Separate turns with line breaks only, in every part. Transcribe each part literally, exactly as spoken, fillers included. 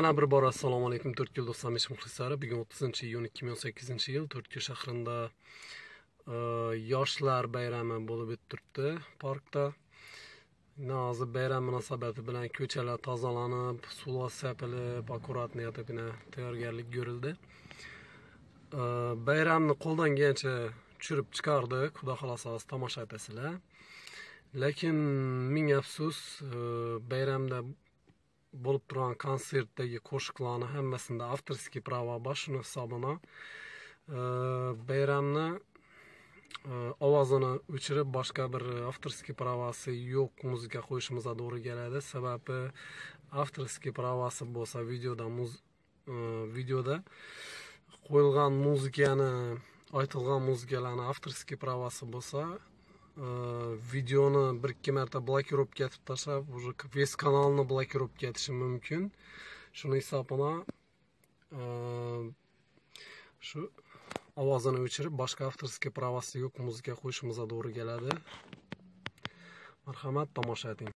Yana bir bora assalomu alaykum to'rt yil do'stlar muxlislari. Bugun o'ttizinchi iyun ikki ming o'n sakkizinchi yil To'rtko'l shahrida yoshlar bayrami bo'lib o'tibdi parkda. Hozir bayram munosabati bilan ko'chalar tozalanib, suvlar sepilib, akkuratniy etibina tayyorgarlik ko'rildi. Bayramni qo'ldan kelgancha tushirib chiqardik, xudo xolasa tomosha etasizlar. Lekin ming afsus, bayramda bo'lib turgan konsertdagi qo'shiqlarni hammasida avtorskiy prava bor, shuni hisobini bayramni ovozini o'chirib boshqa bir avtorskiy pravasi yo'q muzika qo'yishimizga to'g'ri keladi. Sababi avtorskiy pravasi bo'lsa videoda muz videoda qo'yilgan muzikani, aytilgan muzikalarni avtorskiy pravasi bo'lsa, videoni bir ikki marta blokirovka etib tashlab, уже весь kanalni blokirovka etishi mumkin. Shuni hisobini shu ovozini o'chirib boshqa avtorskiy pravasi yo'q muzika qo'yishimizga to'g'ri keladi. Marhamat, tomosha eting.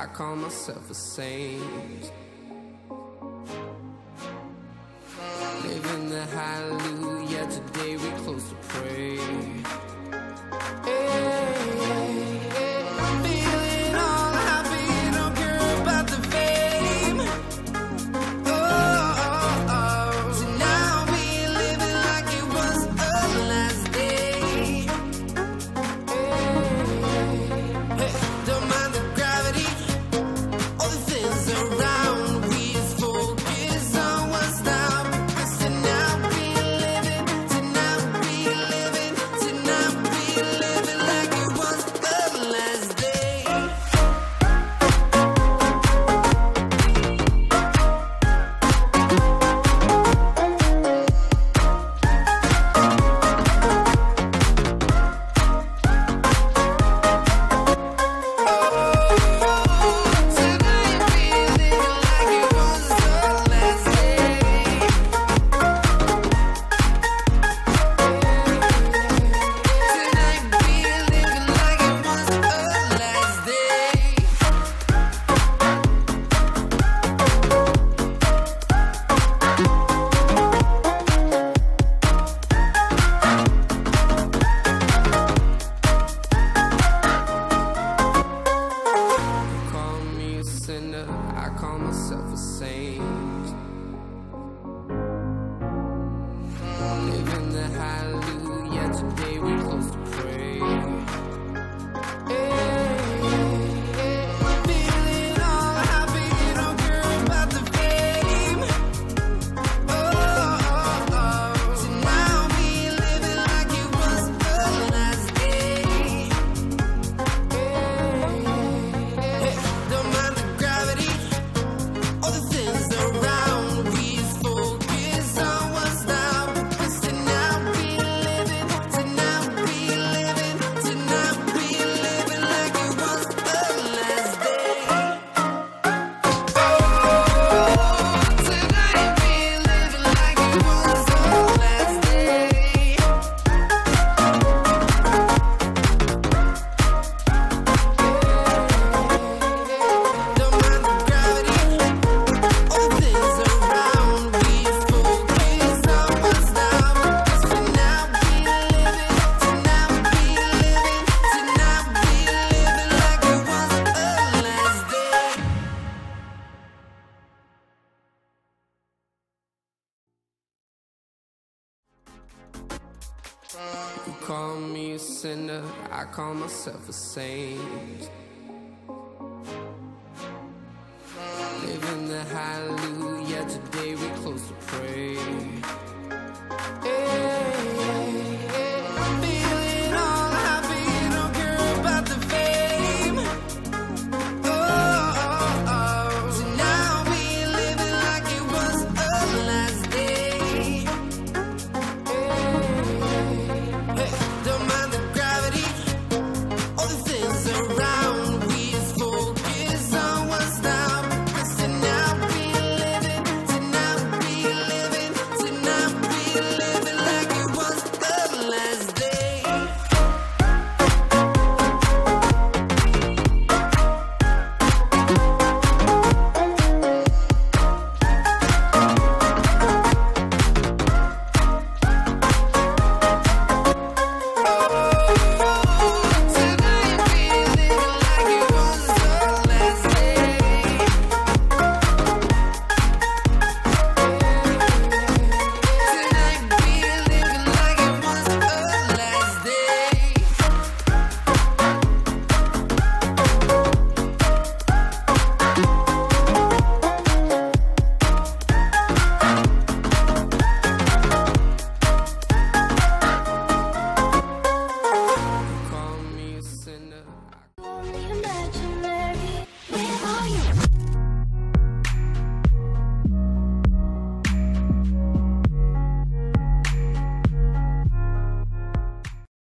I call myself a saint. Living the hallelujah, today we close to pray. Feeling all happy, don't care about the fame. Oh, oh, oh. So now we living like it was our last day. Hey, don't mind the gravity, all the things around. We just focus on what's now. Tonight we living, tonight we living, tonight we living like it was our last day. Tonight we living like it was our last day. Tonight we living like it was our last day. You call me a sinner, I call myself a saint. Living the hallelujah, today we close to pray. Feeling all happy, don't care about the fame. Oh, oh, oh. So now we living like it was our last day. Hey, don't mind the gravity, all the things around. We just focus on what's now. Tonight we living, tonight we living, tonight we living like it was our last day. Tonight we living like it was our last day. Don't mind the gravity, all the things around. We just focus on what's now. Tonight we living, tonight we living, tonight we living like it was our last day. You call me a sinner, I call myself a saint.